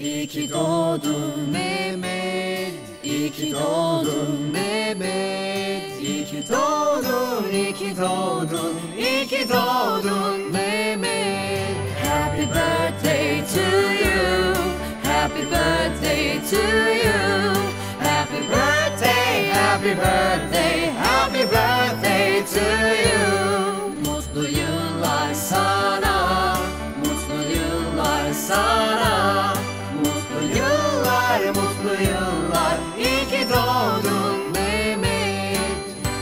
İyi ki doğdun Mehmet, iyi ki doğdun Mehmet, iyi ki doğdun, iyi ki doğdun, iyi ki doğdun Mehmet. Happy birthday to you, happy birthday to you, happy birthday, happy birthday, happy birthday to you. Mutlu yıllar sana, mutlu yıllar sana, mutlu yıllar, mutlu yıllar, iyi ki doğdun Mehmet.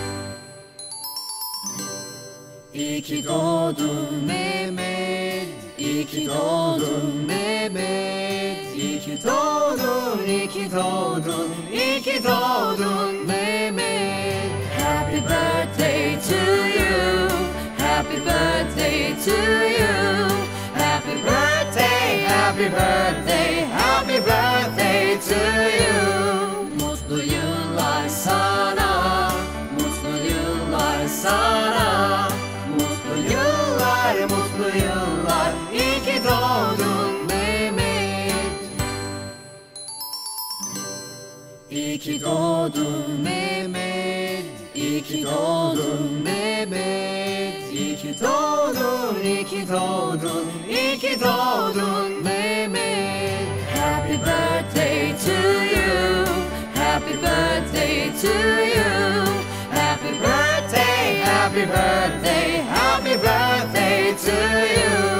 İyi ki doğdun Mehmet, iyi ki doğdun Mehmet, iyi ki doğdun, iyi ki doğdun, iyi ki doğdun Mehmet. Happy birthday to you, happy birthday to you, happy birthday, happy birthday, happy birthday to you. Mutlu yıllar sana, mutlu yıllar sana, mutlu yıllar, mutlu yıllar, iyi ki doğdun Mehmet. İyi ki doğdun Mehmet, iyi ki doğdun Mehmet, iyi ki doğdun, iyi ki doğdun, iyi ki doğdun Mehmet. Happy birthday to you, happy birthday to you, happy birthday, happy birthday, happy birthday to you.